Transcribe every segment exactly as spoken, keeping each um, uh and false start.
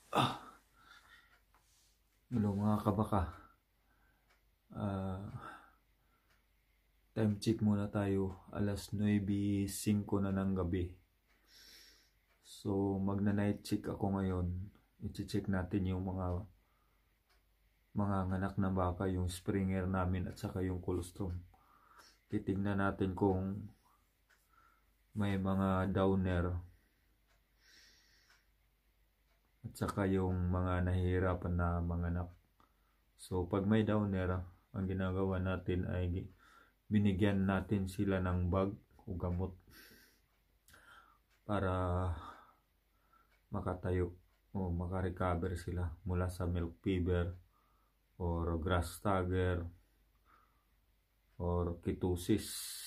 Ah, hello mga kabaka. Uh, time check muna tayo. Alas nuwebe singko na ng gabi. So magna night check ako ngayon. I-check natin yung mga mga nganak na baka, yung springer namin at saka yung colostrum. Titingnan natin kung may mga downer at saka yung mga nahihirapan na manganak. So pag may downer, ang ginagawa natin ay binigyan natin sila ng bag o gamot para makatayo o makarecover sila mula sa milk fever or grass stagger or ketosis.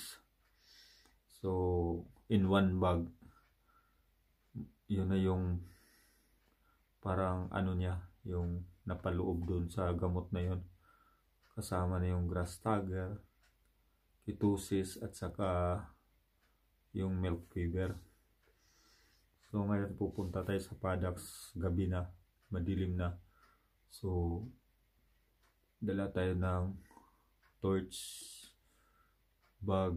So in one bag, yun na yung parang ano niya, yung napaloob doon sa gamot na yun. Kasama na yung grass stagger, ketosis at saka yung milk fever. So ngayon pupunta tayo sa paddocks, gabi na, madilim na. So dala tayo ng torch, bag.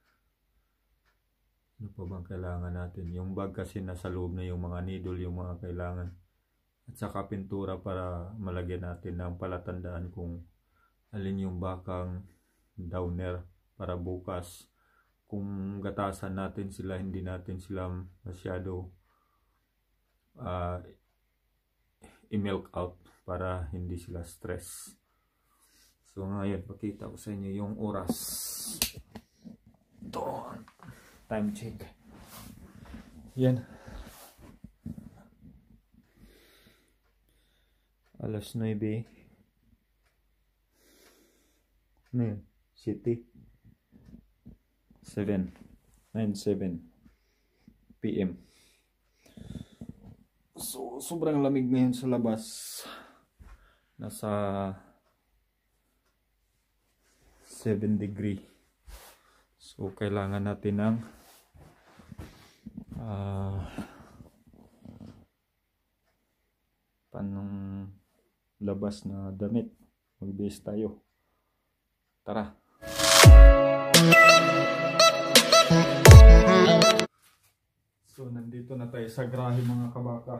Ano pa bang kailangan natin? Yung bag kasi nasa loob na yung mga needle, yung mga kailangan. At saka pintura para malagyan natin ng palatandaan kung alin yung bakang downer, para bukas kung gatasan natin sila, hindi natin sila masyado uh, i-milk out para hindi sila stress. So ngayon pakita ko sa inyo yung oras. Ito, time check. Yan, alas nuwebe. Ano yun? City. seven. nine seven p m So, sobrang lamig ngayon sa labas. Nasa seven degree. So, kailangan natin ng uh, panong labas na damit. Magbihis tayo. Tara. So nandito na tayo sa grahe mga kabaka.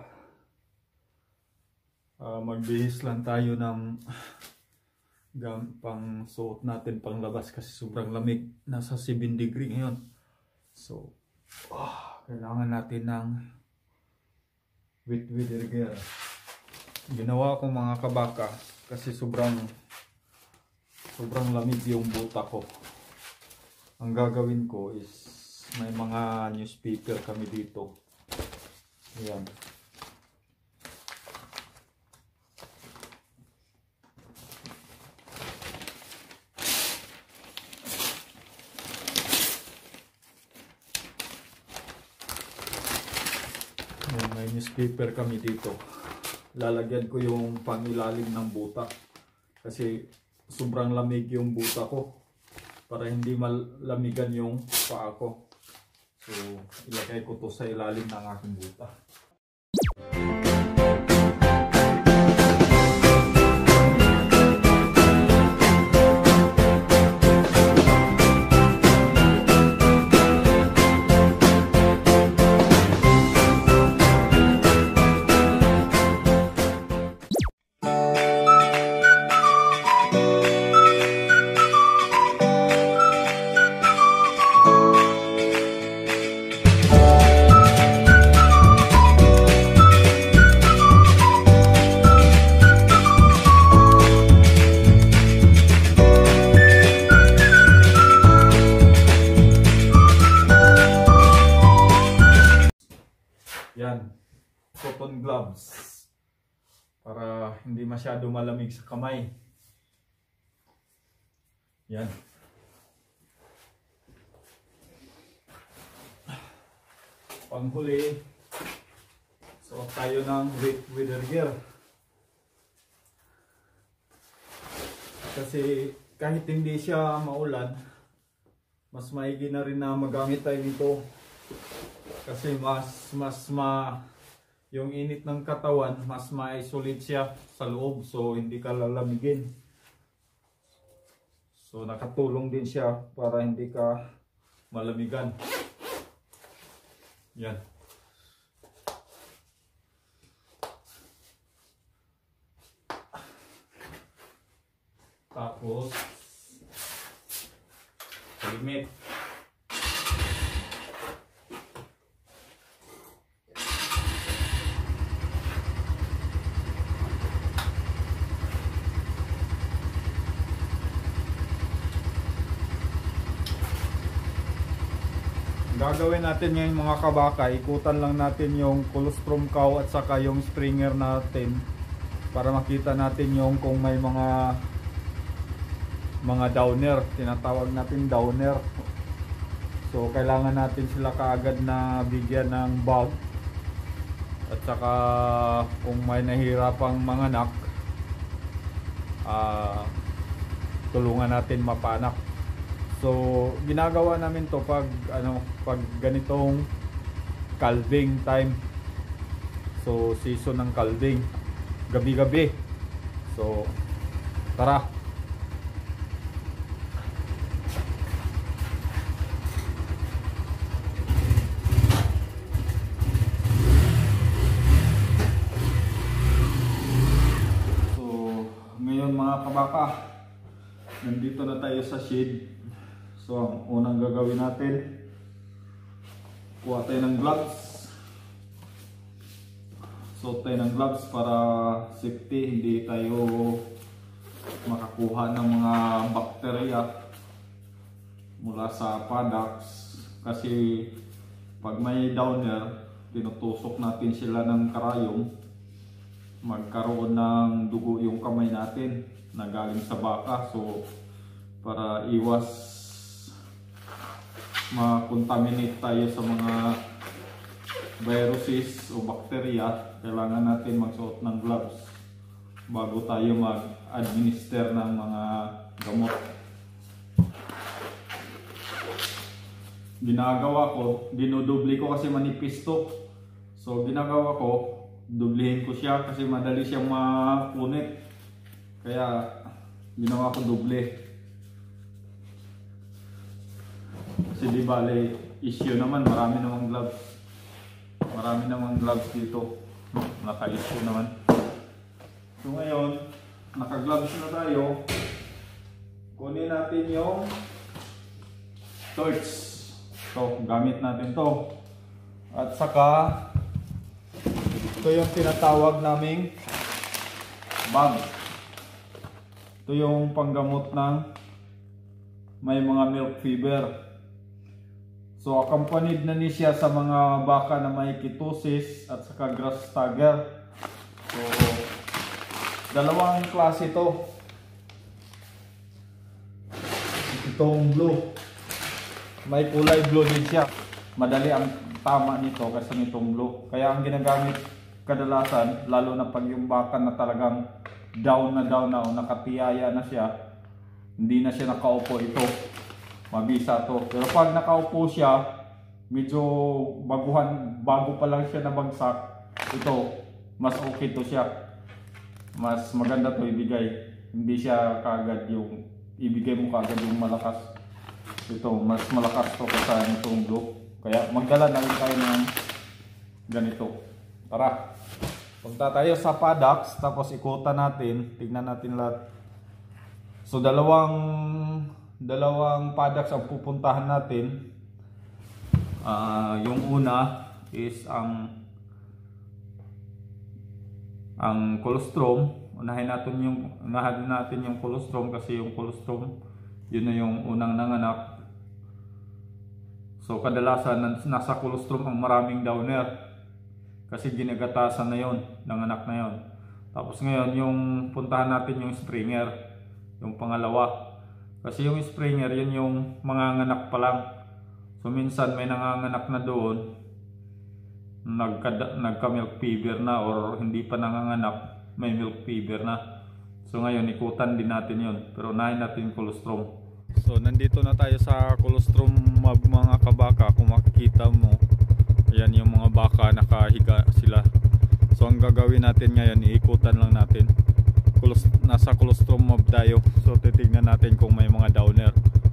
Uh, magbihis lang tayo ng gam pang suot natin pang labas kasi sobrang lamig. Nasa seven degree ngayon. So oh, kailangan natin ng wet weather gear. Ginawa ko mga kabaka kasi sobrang sobrang lamig yung buta ko. Ang gagawin ko is may mga newspaper kami dito. Ayan. Ayan, may newspaper kami dito. Lalagyan ko yung pangilalim ng buta kasi sobrang lamig yung buta ko, para hindi malamigan yung paa ko. So ilagay ko to sa ilalim ng aking buta. Yan, cotton gloves para hindi masyado malamig sa kamay. Yan. Panghuli, suot tayo ng wet weather gear. Kasi kahit hindi siya maulan, mas maigi na rin na magamit tayo nito. Kasi mas mas ma yung init ng katawan, mas ma-isolate siya sa loob, so hindi ka lalamigin. So nakatulong din siya para hindi ka malamigan. Yan. Tapos helmet. Gagawin natin ngayon mga kabaka, ikutan lang natin yung colostrum cow at saka yung springer natin para makita natin yung kung may mga mga downer, tinatawag natin downer. So kailangan natin sila kaagad na bigyan ng bag at saka kung may nahirapang manganak, uh, tulungan natin mapanak. So ginagawa namin to pag ano pag ganitong calving time. So season ng calving, gabi-gabi. So tara. So ngayon mga kabaka, nandito na tayo sa shed. So, ang unang gagawin natin, kuha tayo ng gloves. Suot tayo ng gloves para safety, hindi tayo makakuha ng mga bakterya mula sa paddocks. Kasi pag may downer, tinutusok natin sila ng karayom, magkaroon ng dugo yung kamay natin na galing sa baka. So, para iwas ma-contaminate tayo sa mga viruses o bakterya, kailangan natin magsuot ng gloves bago tayo mag-administer ng mga gamot. Ginagawa ko, dinudubli ko kasi manipis to. So ginagawa ko, dublihin ko siya kasi madali siyang mapunit. Kaya ginawa ko doble. Kasi di bale, issue naman, marami namang gloves. Marami namang gloves dito. Naka-issue naman. So ngayon, naka-gloves na tayo. Kunin natin yung torch. So, gamit natin to. At saka, ito yung tinatawag naming bag. Ito yung panggamot ng may mga milk fever. So accompanied na ni siya sa mga baka na may ketosis at saka grass stagger. So dalawang klase ito. Itong blue, may kulay blue din siya. Madali ang tama nito kasi nitong blue. Kaya ang ginagamit kadalasan, lalo na pag yung baka na talagang down na down na o nakatiyaya na siya, hindi na siya nakaupo, ito mabisa to. Pero pag nakaupo siya, medyo baguhan, bago pa lang siya nabagsak, ito mas okay to siya, mas maganda to ibigay. Hindi siya kaagad yung ibigay mo kaagad yung malakas. Ito mas malakas to kasi itong blue. Kaya magdala na rin tayo ng ganito. Tara, punta tayo sa paddocks, tapos ikutan natin, tignan natin lahat. So dalawang dalawang paddocks ang pupuntahan natin. Uh, yung una is ang ang colostrum. Unahin natin yung unahin natin yung colostrum kasi yung colostrum yun na yung unang nanganak. So kadalasan nasa colostrum ang maraming downer kasi ginagatasan na yon, nanganak na yon. Tapos ngayon yung puntahan natin yung springer, yung pangalawa. Kasi yung springer, yun yung manganganak pa lang. So minsan may nanganganak na doon, nagka, nagka milk fever na or hindi pa nanganganak, may milk fever na. So ngayon ikutan din natin yun. Pero unahin natin yung colostrum. So nandito na tayo sa colostrum mga kabaka. Kung makikita mo, ayan yung mga baka, nakahiga sila. ang gagawin natin ngayon, iikutan lang natin. Kulos, nasa colostrum mob tayo, so titignan natin kung may mga downer.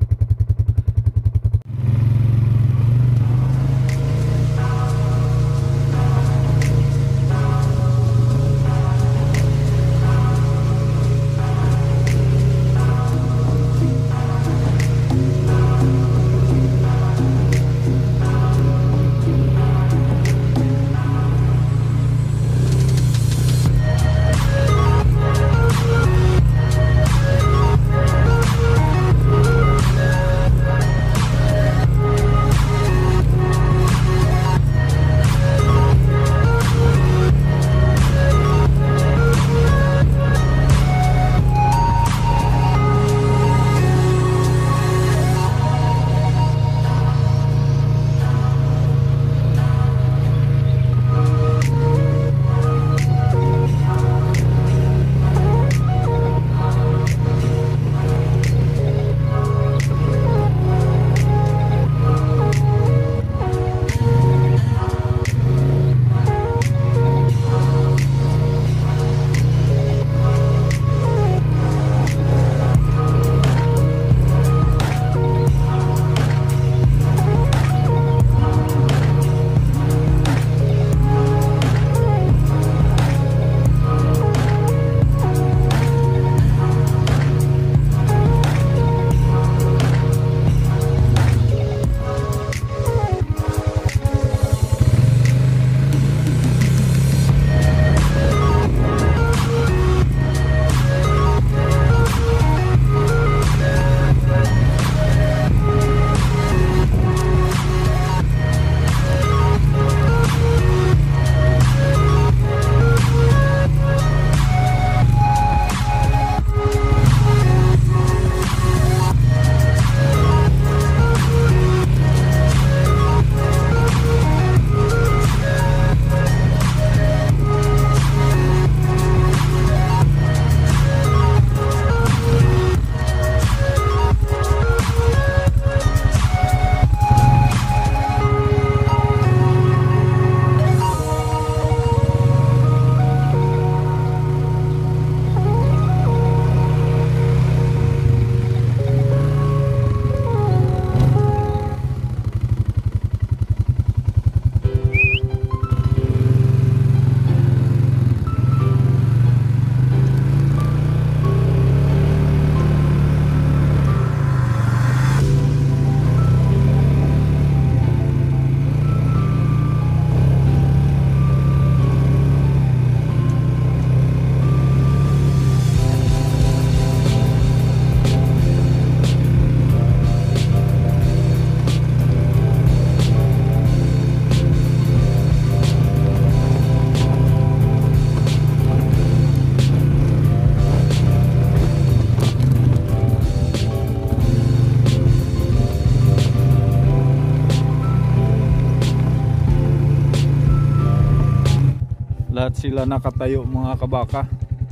Lahat sila nakatayo mga kabaka,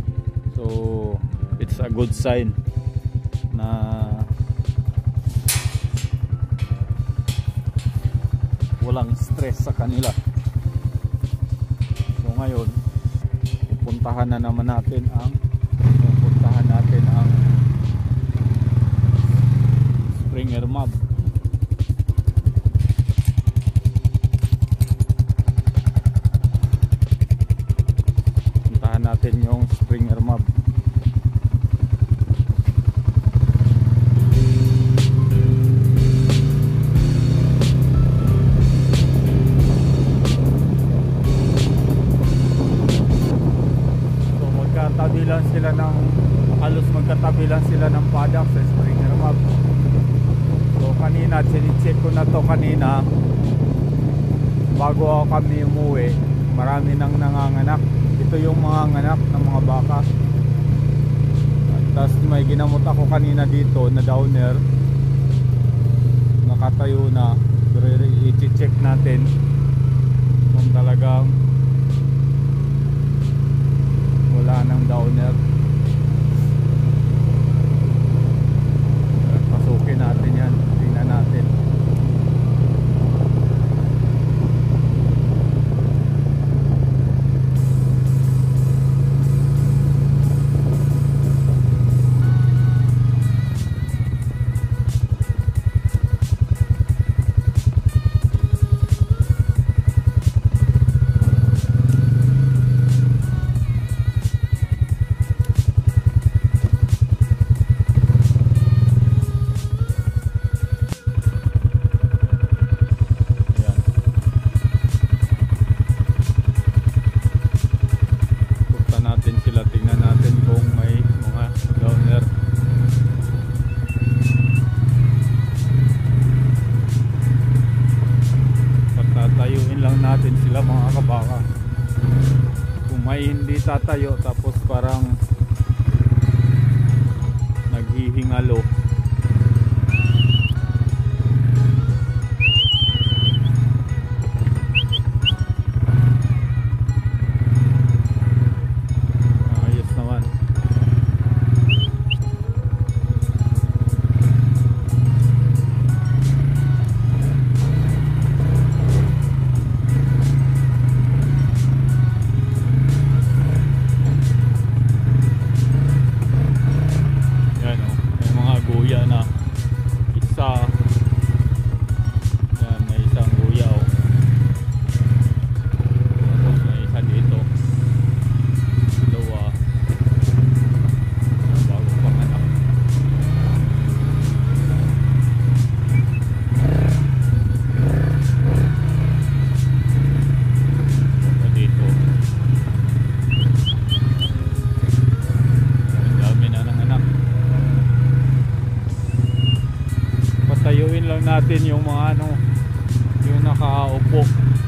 so it's a good sign na walang stress sa kanila. So ngayon pupuntahan na naman natin ang pupuntahan natin ang Springer Mob. Natin yung Springer Mob. So magkatabi lang sila ng halos magkatabi lang sila ng paddock sa Springer Mob. So kanina sinicheck ko na to kanina bago kami umuwi, marami nang nanganganak. Ito yung mga nganak ng mga baka. At tapos may ginamot ako kanina dito na downer, nakatayo na. Pero i-check natin kung talagang wala nang downer. Pasukin natin yan, tingnan natin. may hindi tatayo tapos parang naghihingalo. Ayos naman. Patayuin lang natin yung mga ano, yung nakaupo.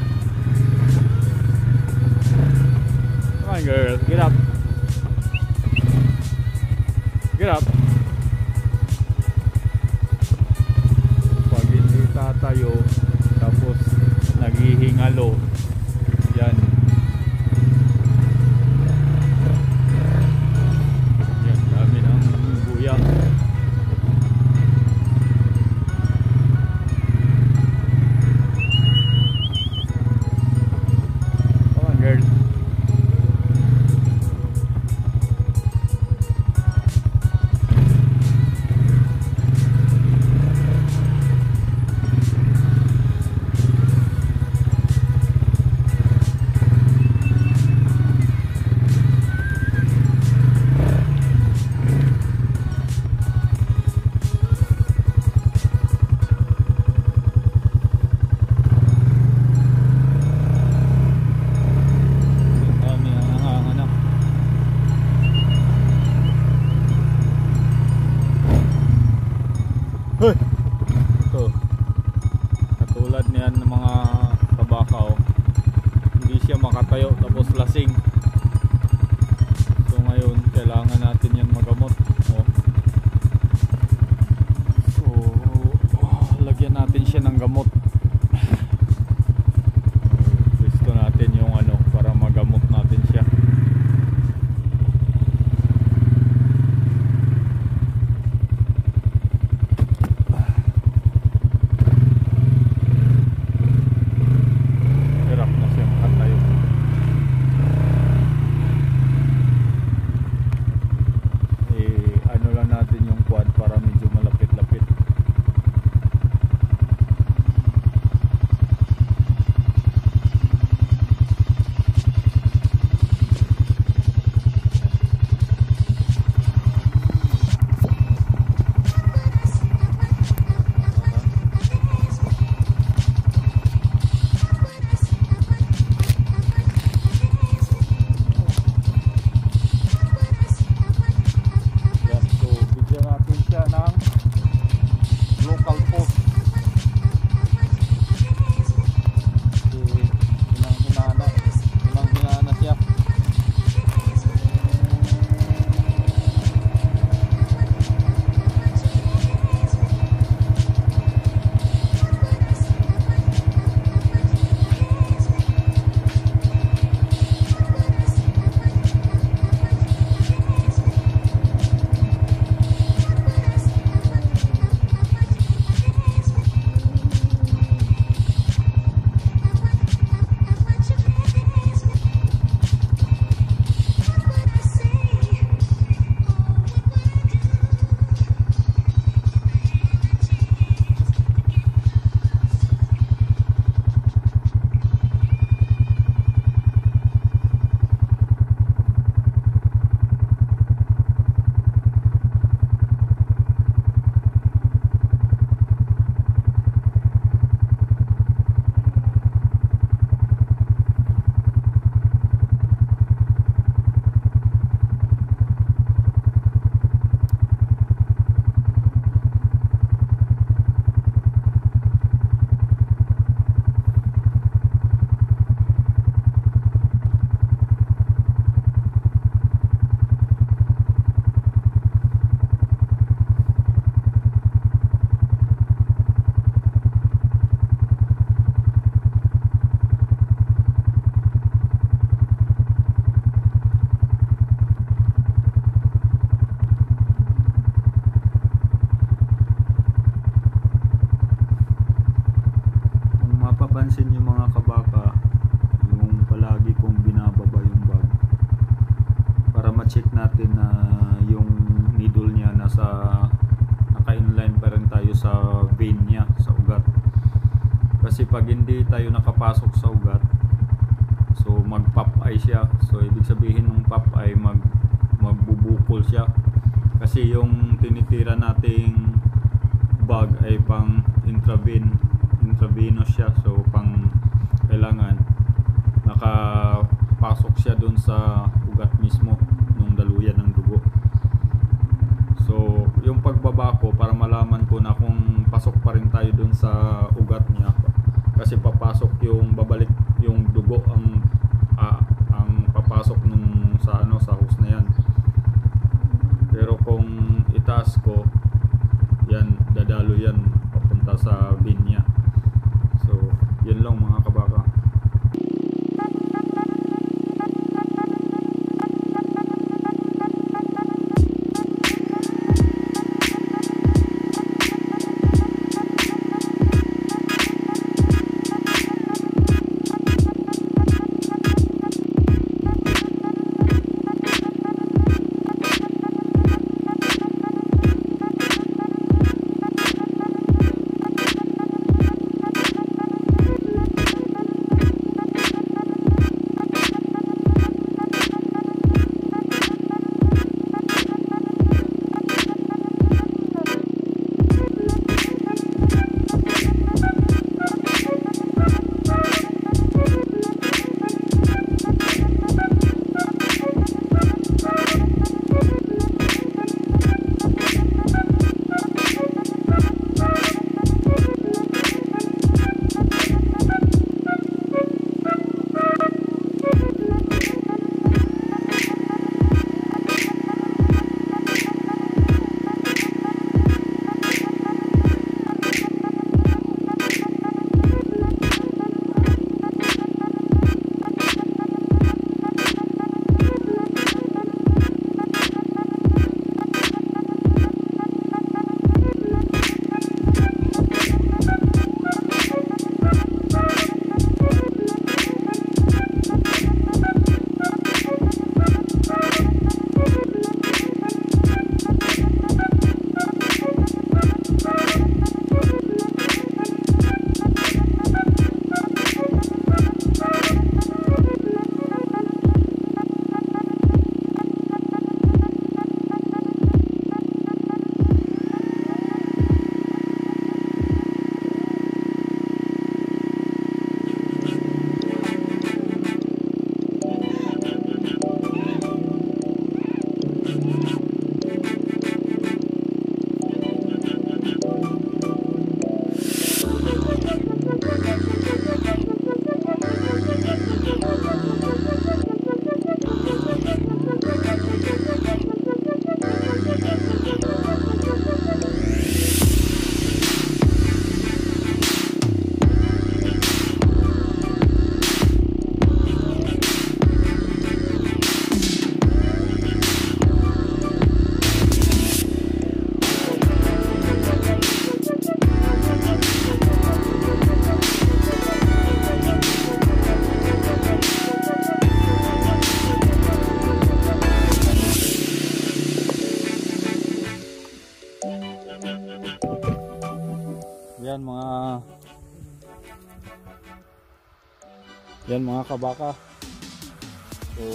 Come on girl, get up. Get up. Pag hindi tatayo tapos naghihingalo, yan. Yan, dami ng buya. Ito, katulad niyan ng mga tabakaw, hindi siya makatayo tapos lasing. So ngayon kailangan natin yan magamot. Oh. So oh, lagyan natin siya ng gamot. Gusto natin yung ano para magamot natin siya. kabaka, yung palagi kong binababa yung bag para ma-check natin na yung needle niya nasa naka-inline pa rin tayo sa vein niya, sa ugat. Kasi pag hindi tayo nakapasok sa ugat, so mag-pop eye siya. So ibig sabihin ng pop eye, mag magbubukol siya. Kasi yung tinitira nating bag ay pang intraven, intravenous siya. So pang kailangan nakapasok siya doon sa ugat mismo nung daluyan ng dugo. So yung pagbaba ko para malaman ko na kung pasok pa rin tayo doon sa ugat niya, kasi papasok yung babalik yung dugo ang ah, ang papasok nung sa ano sa hose na yan. Pero kung itaas ko yan, dadalo yan papunta sa vein niya. So yun lang mga kabaka. Yan mga Yan mga kabaka. So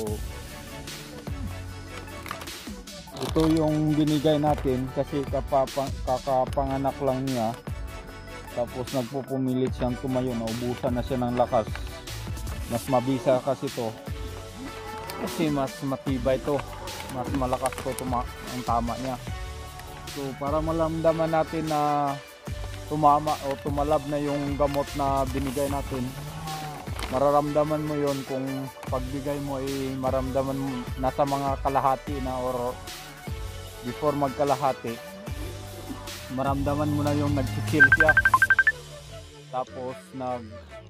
ito yung binigay natin kasi kapapang, kakapanganak lang niya. Tapos nagpupumilit siyang tumayo, naubusan na siya ng lakas. Mas mabisa kasi to. Kasi mas matibay to. Mas malakas to tuma ang tama niya. So para malamdaman natin na tumama o tumalab na yung gamot na binigay natin, mararamdaman mo yon kung pagbigay mo ay maramdaman mo nasa mga kalahati na or before magkalahati, maramdaman mo na yung nagsisil siya, tapos nag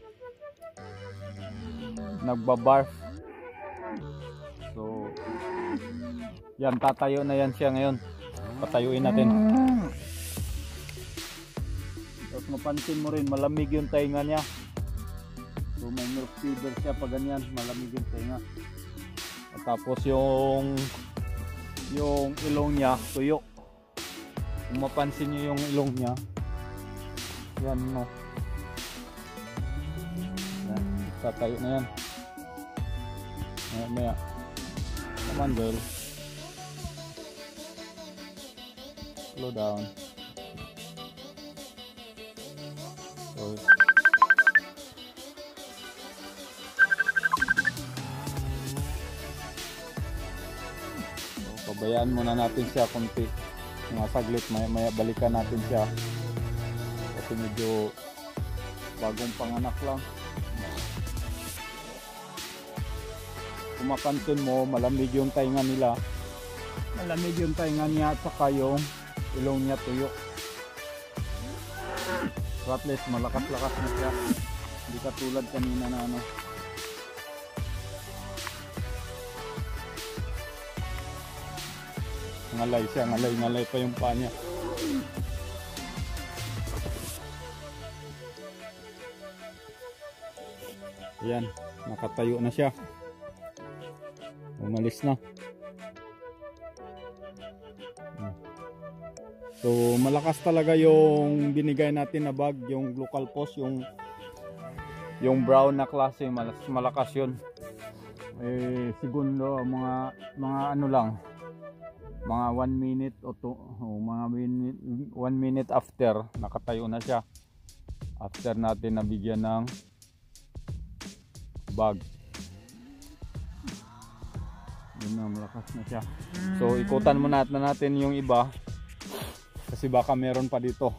nagbabarf. So yan, tatayo na yan siya ngayon. Patayuin natin. Tapos mapansin mo rin malamig yung tainga niya. So may milk fever siya pag ganyan, malamig yung tenga. At tapos yung yung ilong niya tuyo. Kung mapansin niyo yung ilong niya, yan no. Yan, tatayo na yan. Maya maya. Come on girl. Slow down. So, pabayaan muna natin siya konti, mga saglit, maya maya balikan natin siya kasi medyo bagong panganak lang. Kung mapansin mo, malamig yung tainga nila, malamig yung tainga niya at saka yung ilong niya tuyo. So at least malakas-lakas na siya, hindi katulad kanina na ano. Ngalay siya, ngalay, ngalay pa yung paa niya. Ayan, nakatayo na siya. Umalis na. So malakas talaga yung binigay natin na bag, yung local post, yung yung brown na klase, malakas, malakas yun. Eh segundo, mga mga ano lang, mga one minute o two, oh, mga minute, one minute after nakatayo na siya, after natin nabigyan ng bag. Yun na, malakas na siya. So ikutan muna natin yung iba kasi baka meron pa dito.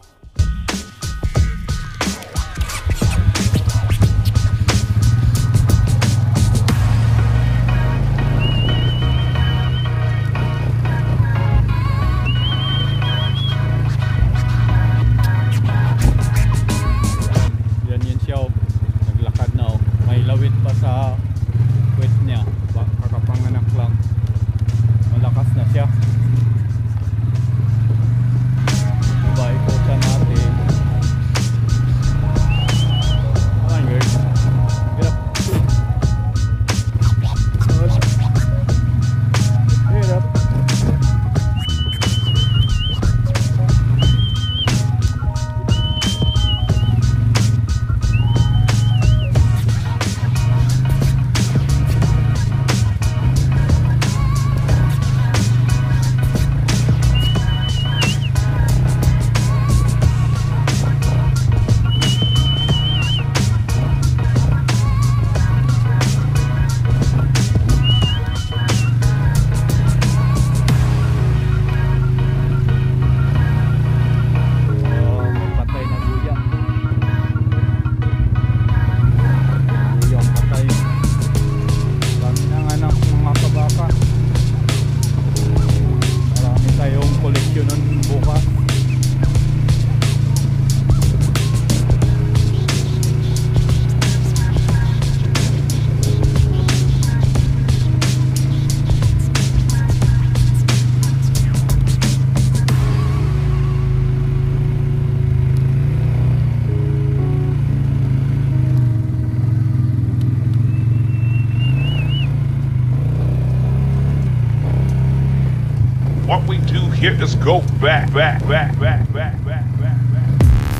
What we do here is go back, back, back, back, back, back, back, back.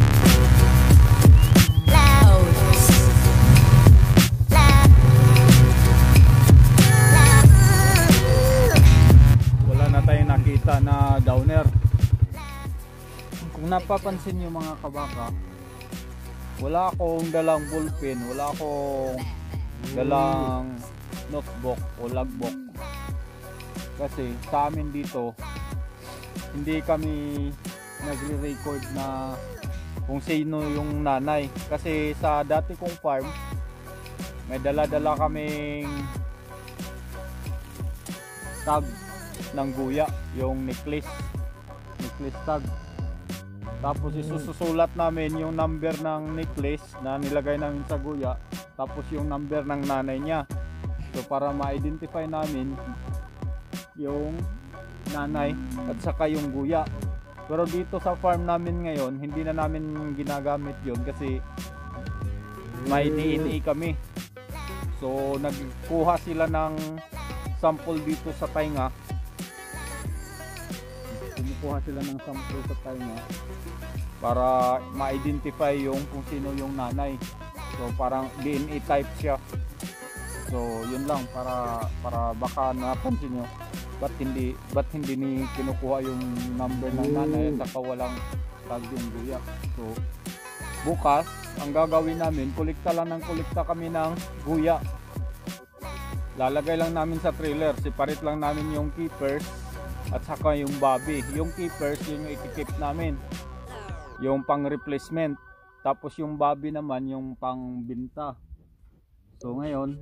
Wala na tayong nakita na downer. Kung napapansin niyo mga kabaka, wala akong dalang ballpen, wala akong dalang notebook o logbook. Kasi sa amin dito, hindi kami nagre-record na kung sino yung nanay. Kasi sa dati kong farm, may dala-dala kaming tag ng guya, yung necklace, necklace tag. Tapos isusulat namin yung number ng necklace na nilagay namin sa guya, tapos yung number ng nanay niya. So para ma-identify namin yung nanay at saka yung guya. Pero dito sa farm namin ngayon, hindi na namin ginagamit yon kasi may D N A kami. So nagkuha sila ng sample dito sa tainga. Kumukuha sila ng sample sa tainga para ma-identify yung kung sino yung nanay. So parang D N A type siya. So yun lang, para para baka napansin nyo ba't hindi ba't hindi ni kinukuha yung number ng nanay at saka walang tag yung guya. So bukas ang gagawin namin, kolekta lang ng kolekta kami ng guya. Lalagay lang namin sa trailer, separate lang namin yung keepers at saka yung bobby. Yung keepers yun yung i-keep namin, yung pang replacement. Tapos yung bobby naman yung pang binta. So ngayon,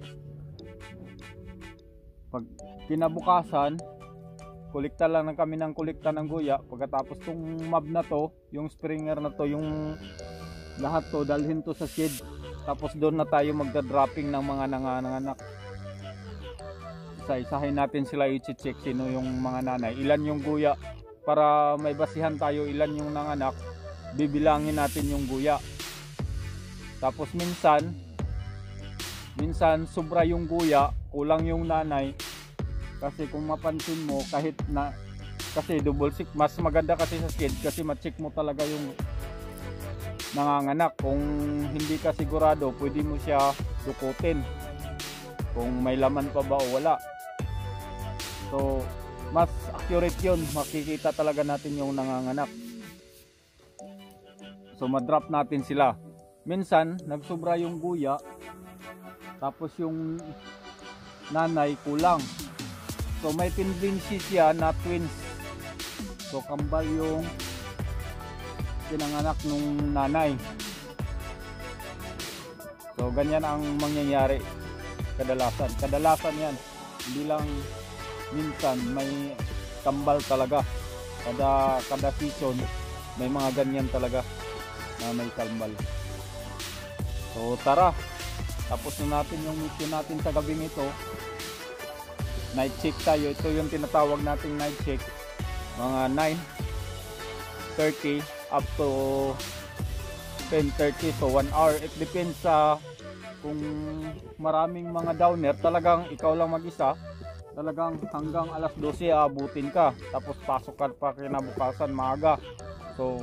pag kinabukasan, kolekta lang ng kami ng kolekta ng guya. Pagkatapos tong mob na to, yung springer na to, yung lahat to, dalhin to sa shed. Tapos doon na tayo magda-dropping ng mga nanganak. Isa-isahin natin sila, i-check sino yung mga nanay, ilan yung guya, para may basihan tayo ilan yung nanganak. Bibilangin natin yung guya. Tapos minsan minsan sobra yung guya, kulang yung nanay. Kasi kung mapansin mo, kahit na kasi double check, mas maganda kasi sa shed kasi ma-check mo talaga yung nanganganak. Kung hindi ka sigurado, pwede mo siya dukutin kung may laman pa ba o wala. So mas accurate yun, makikita talaga natin yung nanganganak. So ma-drop natin sila. Minsan nagsobra yung guya, tapos yung nanay kulang. So may tendency siya na twins. So kambal yung pinanganak nung nanay. So ganyan ang mangyayari kadalasan. Kadalasan yan. Hindi lang minsan, may kambal talaga. Kada kada season may mga ganyan talaga na may kambal. So tara, tapos na natin yung mission natin sa gabing ito. Night check tayo. Ito yung tinatawag nating night check. Mga nine thirty up to ten thirty, so one hour. It depends sa kung maraming mga downer, talagang ikaw lang mag-isa, talagang hanggang alas dose abutin ka, tapos pasok ka pa kinabukasan maaga. So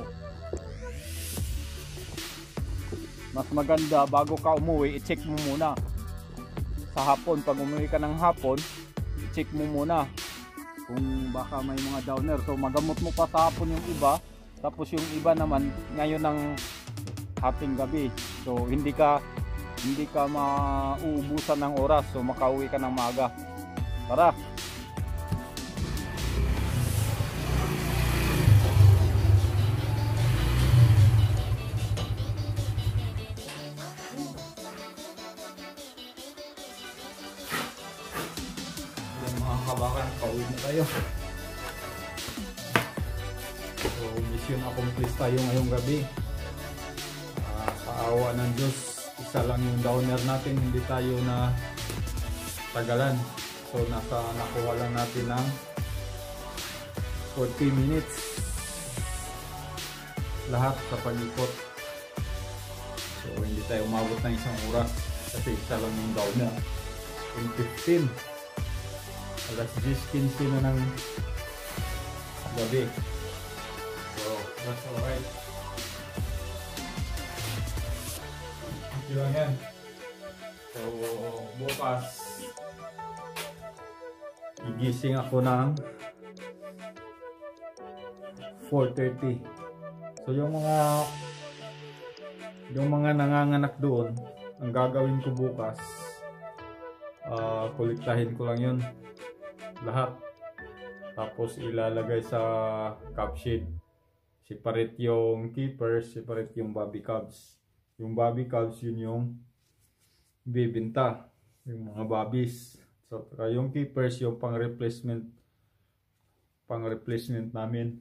mas maganda bago ka umuwi, i-check mo muna sa hapon. Pag umuwi ka ng hapon, i-check mo muna kung baka may mga downer. So magamot mo pa sa hapon yung iba, tapos yung iba naman ngayon ng hating gabi. So hindi ka hindi ka mauubusan ng oras, so makauwi ka ng maaga. Tara. Mga kabakan, pauwi na tayo. So mission accomplished tayo ngayong gabi. Uh, sa awa ng Diyos, isa lang yung downer natin, hindi tayo na tagalan. So nasa nakuha lang natin ng forty minutes lahat sa pag-ikot. So hindi tayo umabot ng isang oras kasi isa lang yung downer. In fifteen, alas diyes quince na ng gabi. So that's alright. Okay lang yan. So bukas igising ako ng four thirty. So yung mga yung mga nanganganak doon, ang gagawin ko bukas, uh, kolektahin ko lang yun lahat, tapos ilalagay sa calf shed. Separate yung keepers, separate yung bobby calves. Yung bobby calves yun yung bibinta, yung mga bobbies. So yung keepers yung pang replacement pang replacement namin.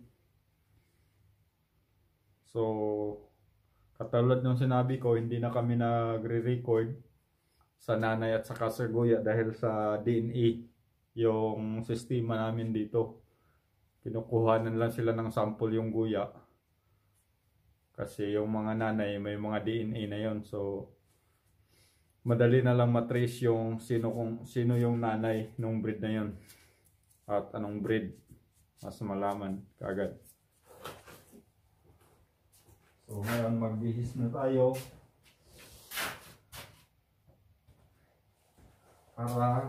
So katulad ng sinabi ko, hindi na kami nagre-record sa nanay at saka sa guya dahil sa D N A yung sistema namin dito. Kinukuhanan lang sila ng sample yung guya kasi yung mga nanay may mga D N A na yon. So madali na lang matrace yung sino, kung, sino yung nanay nung breed na yun. At anong breed. Mas malaman kagad. So ngayon magbihis na tayo. Para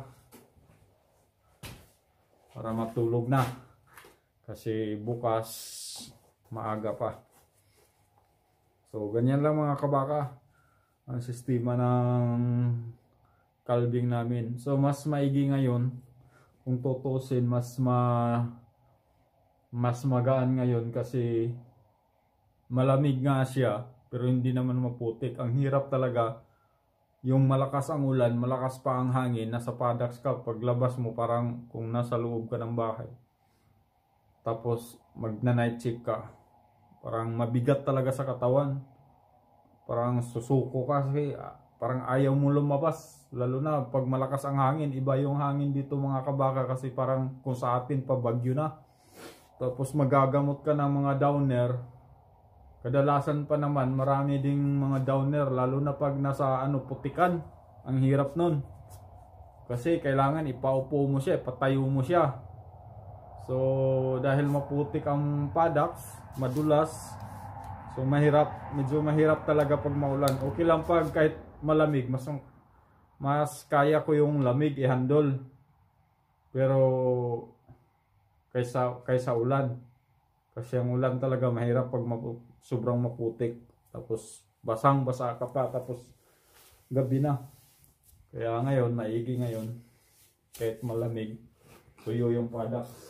para matulog na. Kasi bukas maaga pa. So ganyan lang mga kabaka ang sistema ng calving namin. So mas maigi ngayon kung tutusin, mas ma mas magaan ngayon kasi malamig nga siya pero hindi naman maputik. Ang hirap talaga yung malakas ang ulan, malakas pa ang hangin, nasa paddocks ka, paglabas mo parang kung nasa loob ka ng bahay. Tapos magna night shift ka, parang mabigat talaga sa katawan, parang susuko ka kasi parang ayaw mo lumabas, lalo na pag malakas ang hangin. Iba yung hangin dito mga kabaka kasi parang kung sa atin pa bagyo na. Tapos magagamot ka ng mga downer, kadalasan pa naman marami ding mga downer, lalo na pag nasa ano putikan. Ang hirap nun kasi kailangan ipaupo mo siya, patayo mo siya. So dahil maputik ang paddocks, madulas, so mahirap, medyo mahirap talaga pag maulan. Okay lang pag kahit malamig, mas mas kaya ko yung lamig i-handle. Pero kaysa kaysa ulan, kasi ang ulan talaga mahirap pag mapu, sobrang maputik, tapos basang-basa ka pa, tapos gabi na. Kaya ngayon maigi ngayon kahit malamig, tuyo yung paddocks.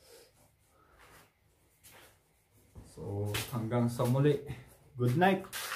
So hanggang sa muli, good night.